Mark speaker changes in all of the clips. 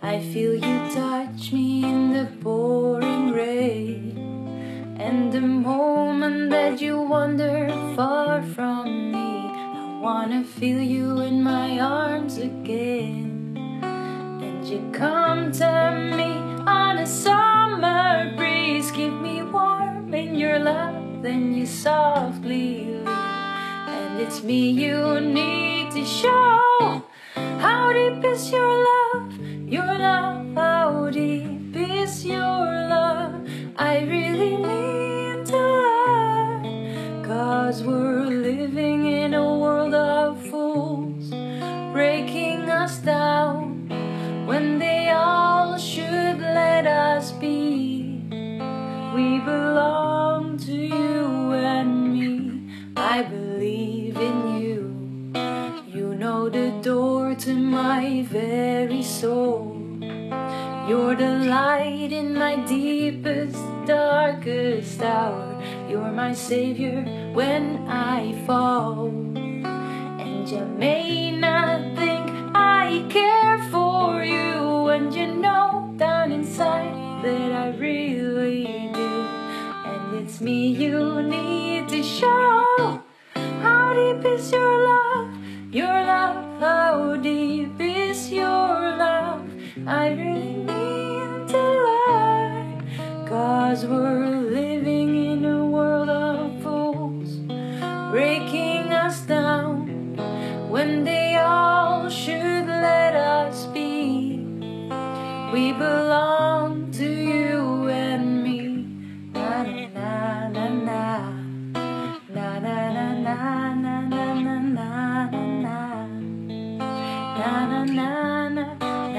Speaker 1: I feel you touch me in the pouring rain, and the moment that you wander far from me, I wanna feel you in my arms again. And you come to me on a summer breeze, keep me warm in your love, then you softly leave. And it's me you need to show. How deep is your love, how deep is your love? I really need to learn, 'cause we're living in a world of fools, breaking us down when they all should let us be. We belong to you and me. I believe in you. You know the door to my very soul. You're the light in my deepest, darkest hour. You're my savior when I fall. And you may not think I care for you, and you know down inside that I really do. And it's me you need to show. How deep is your love, how deep is your love? I really need to learn, 'cause we're living in a world of fools, breaking us down when they all should let us be. We belong to you and me. Na na na na na na na na na na na na na na na na na.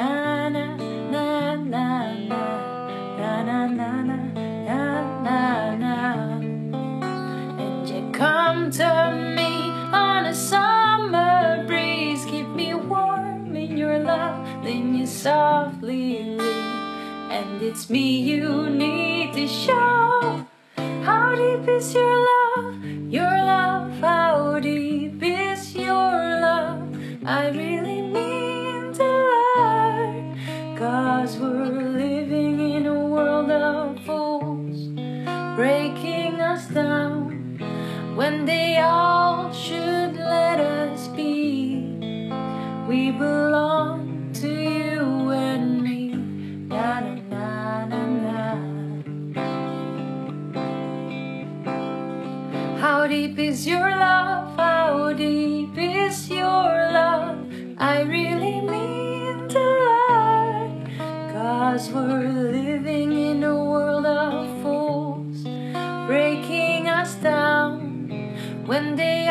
Speaker 1: And you come to me on a summer breeze, keep me warm in your love, then you softly leave. And it's me you need to show. How deep is your love, how deep is your love? I really need to learn, 'cause we're living in a world of fools, breaking us down when they all should let us be. We belong to you and me. Na na na na. How deep is your love, how deep is your love? I really mean to learn, 'cause we're living in a world of fools, breaking us down when they